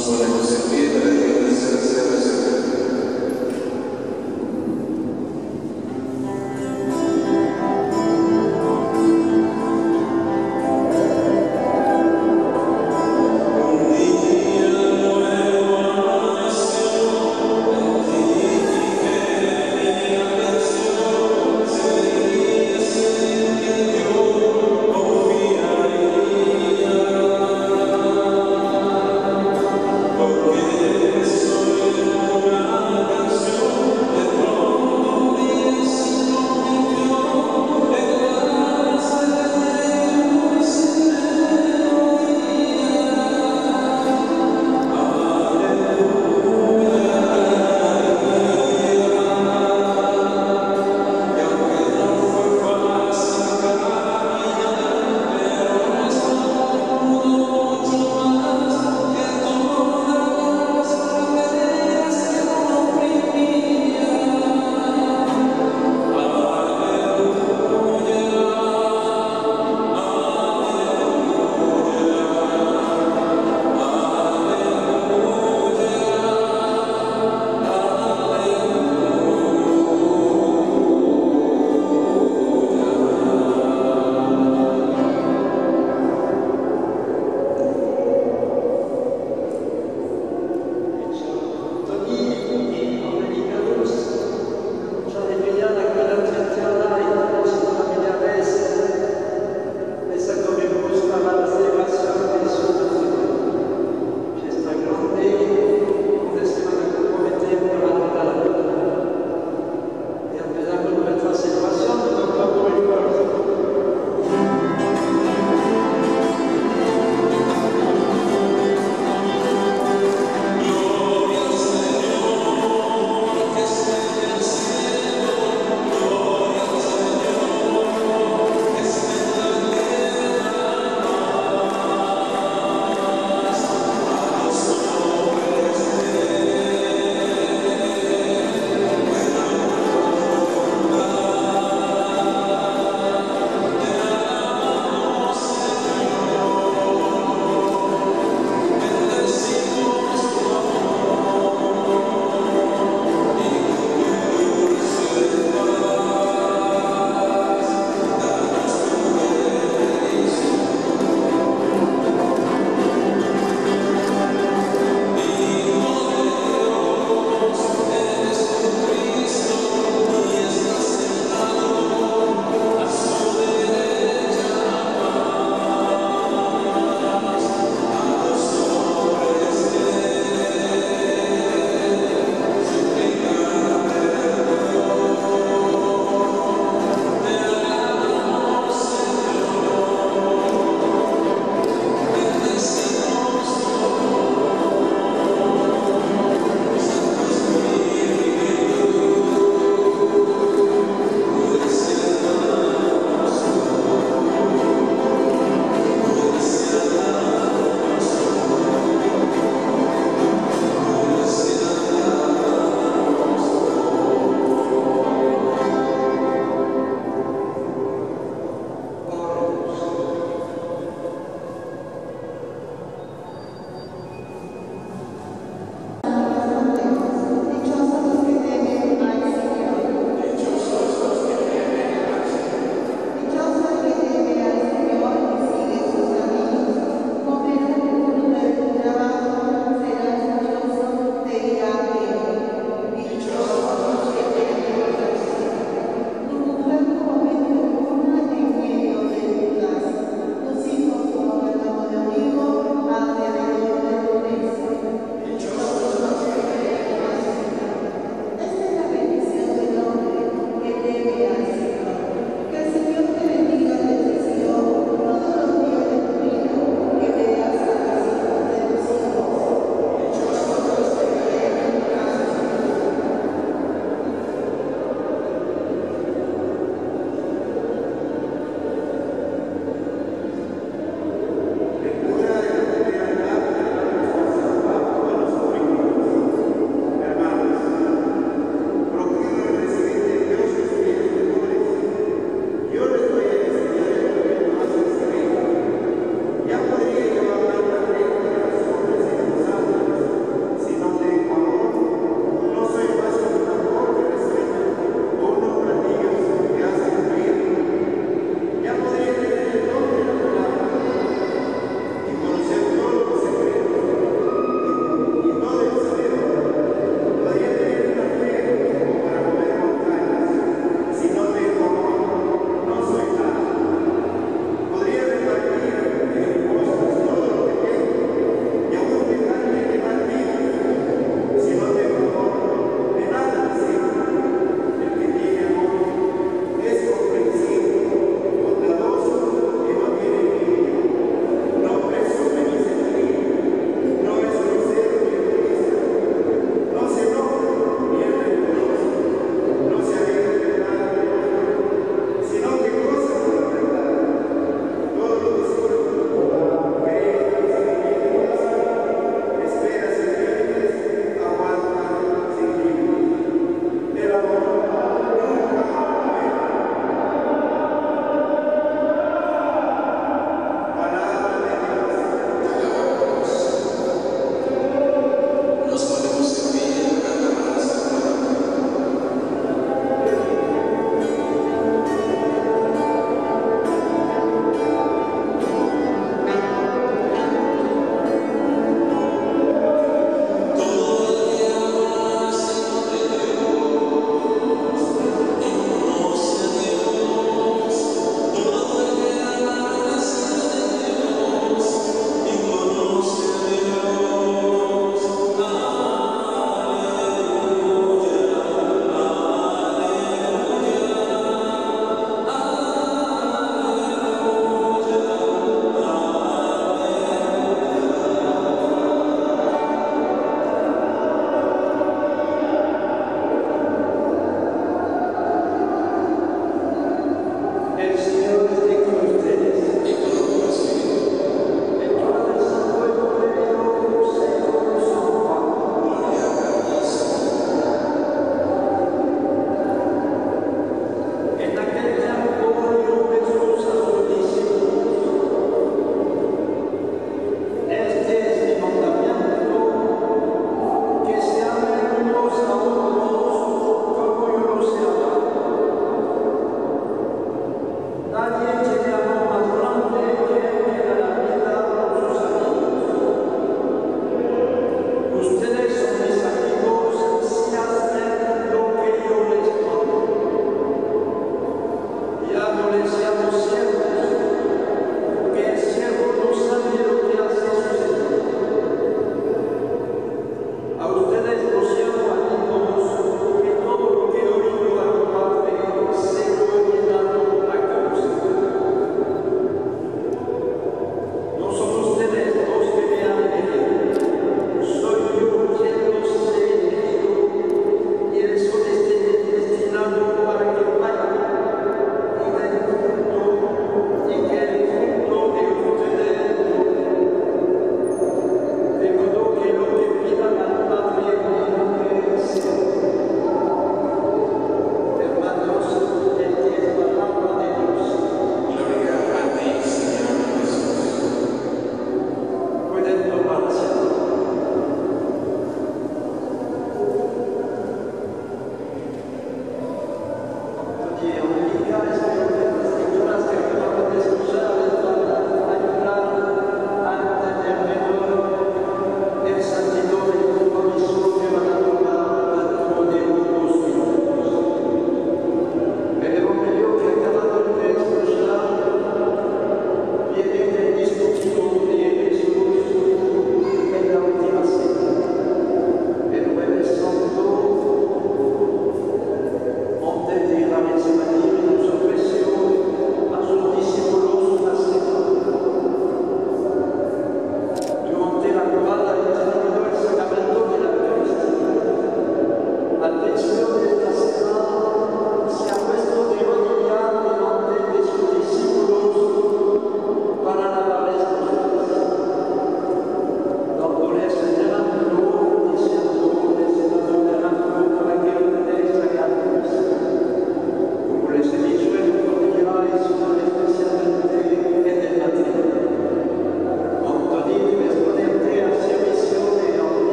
ponemos en pie para que inicie la celebración. Porque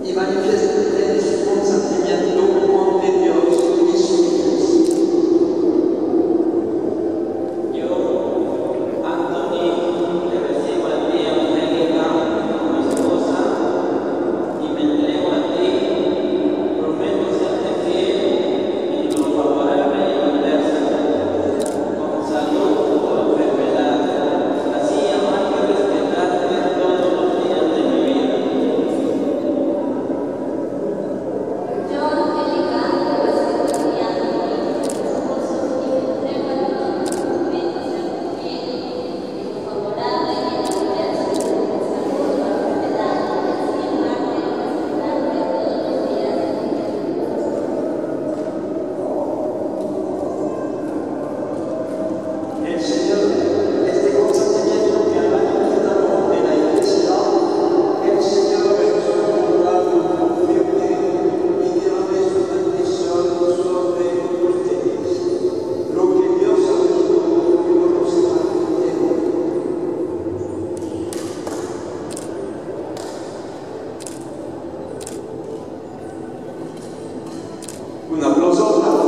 y manifieste su consentimiento ante Dios y su iglesia. Yo, Anthony, te recibo a ti, Angélica, como esposa, y me entrego a ti. Prometo serte fiel en lo favorable y adverso, con salud o enfermedad, así amarte y respetarte todos los días de mi vida. Yo, Angélica, te recibo a ti, Anthony, como esposo, y me entrego a ti. Prometo serte fiel en lo favorable y en lo adverso, con salud o enfermedad, así amarte y respetarte todos los días de mi vida. El Señor, este consentimiento que ha manifestado en la iglesia, el Señor en su voluntad confirme y derrame su bendición sobre ustedes. Lo que Dios ha unido, no lo separe. Un aplauso a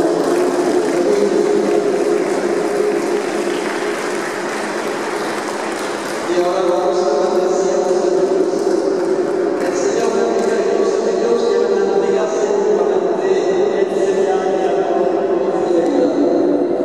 y ahora vamos a bendecir a los amigos. El Señor bendiga a los amigos que van a entregarse nuevamente en señal de amor y fidelidad.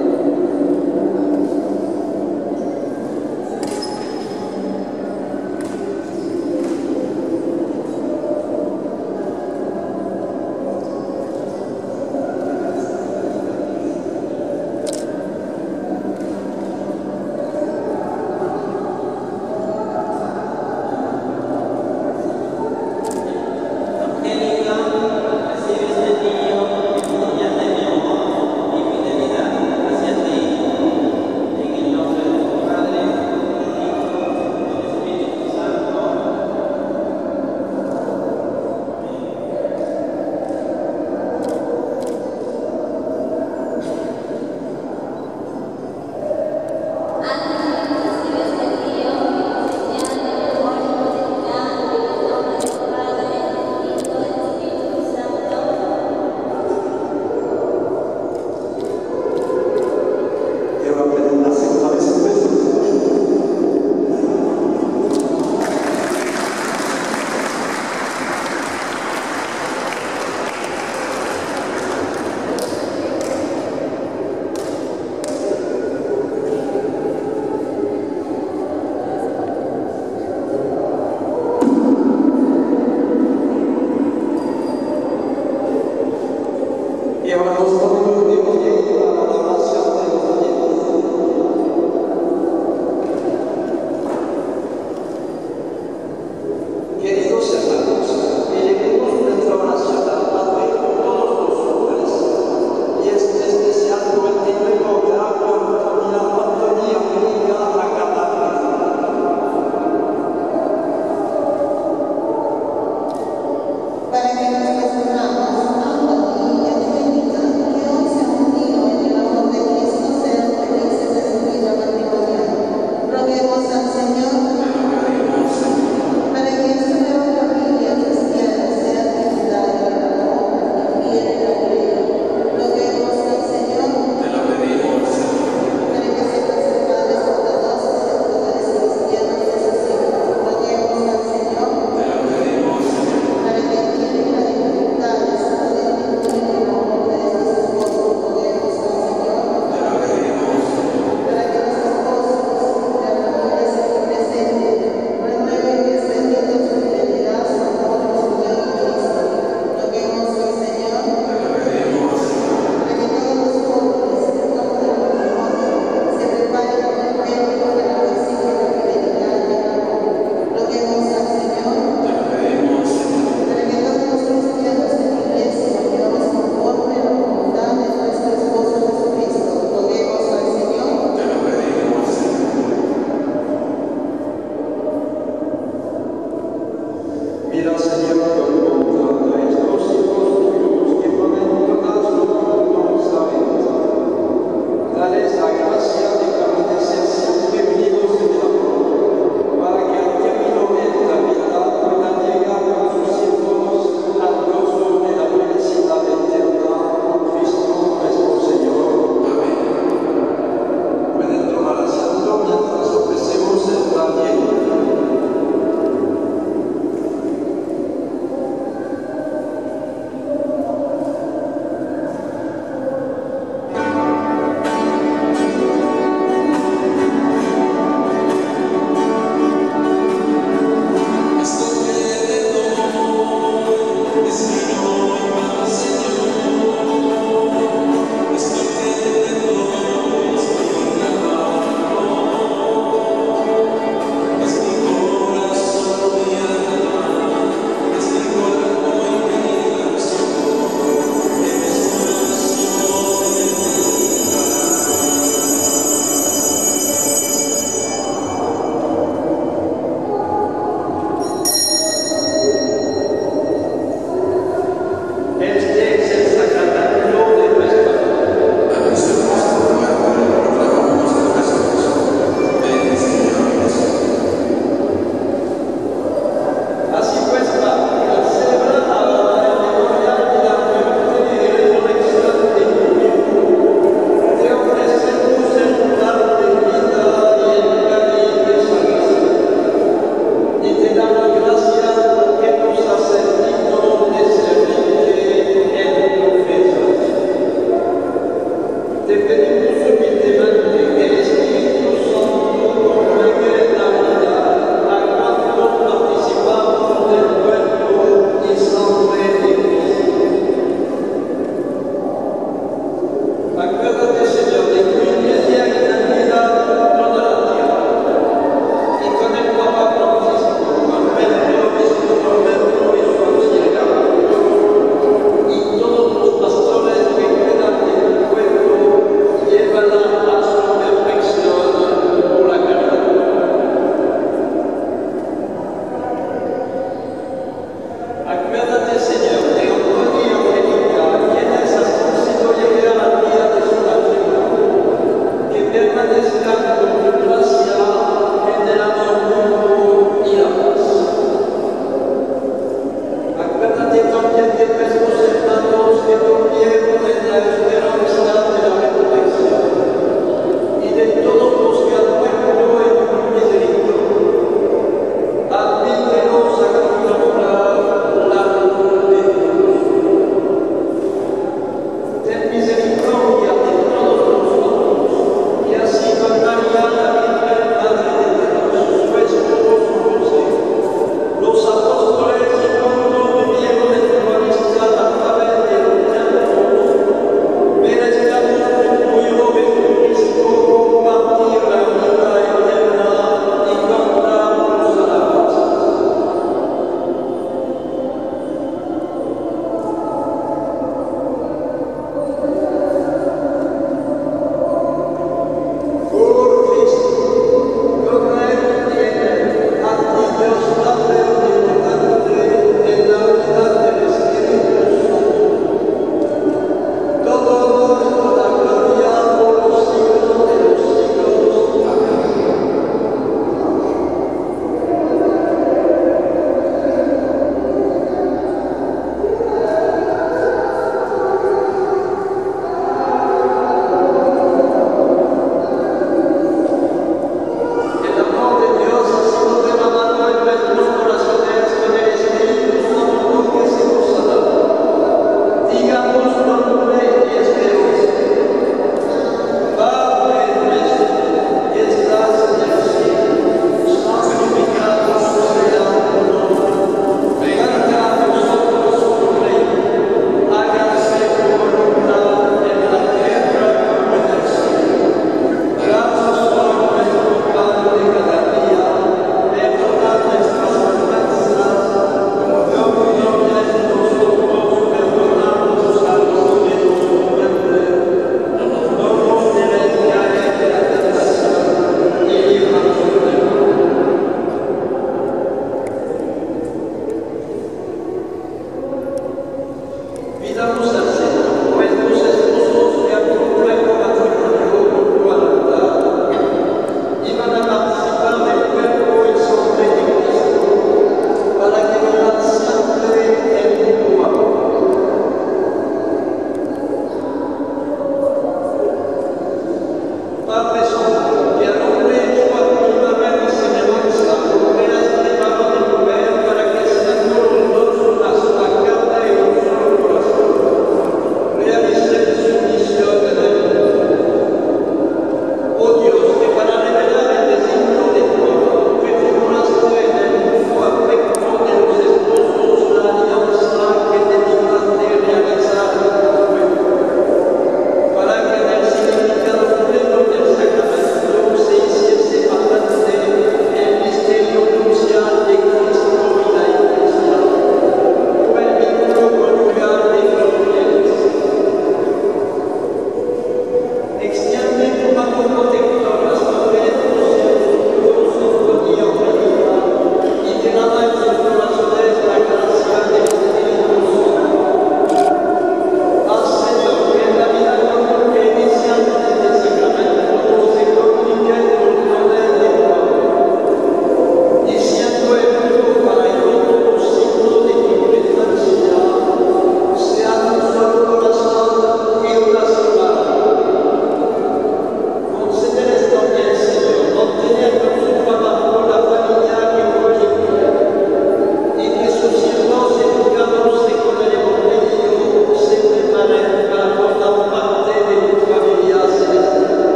Angélica, recibe este niño en señal de mi amor y fidelidad hacia ti, en el nombre del Padre, del Hijo y del Espíritu Santo. Anthony, recibe este tío como señal de mi amor y fidelidad en el nombre del Padre, del Hijo y del Espíritu Santo. Y ahora pueden hacer una vez un beso. Y ahora nos ponemos de pie para la oración de los amigos. Queridos hermanos, elevemos nuestra oración al Padre por todos los hombres, y es especial por el primer lugar por nuestra familia Anthony y Angélica a Catania. Para que nuestros hermanos Anthony y Angélica, que hoy se han unido en el amor de Cristo, sean felices en su vida matrimonial. Roguemos al Señor para que esta nueva familia cristiana sea digna en el amor y fiel en la fe. Roguemos al Señor para que se conservados ortodoxos y autores cristianos de sus hijos. Roguemos al Señor para que tienen la dificultad de poder cumplir el amor de estos esposos. Roguemos al Señor para que los esposos y la familia se presenten, renueven y extendiendo su fidelidad, su amor y su unión en Cristo. Roguemos al Señor para que todos los jóvenes que toman el matrimonio se preparen con el mérito de la paciencia, la fidelidad y el amor. Roguemos al Señor para que todos los cristianos en la iglesia vivamos conforme a la voluntad de nuestro esposo Jesucristo. Roguemos al Señor Mira, Señor.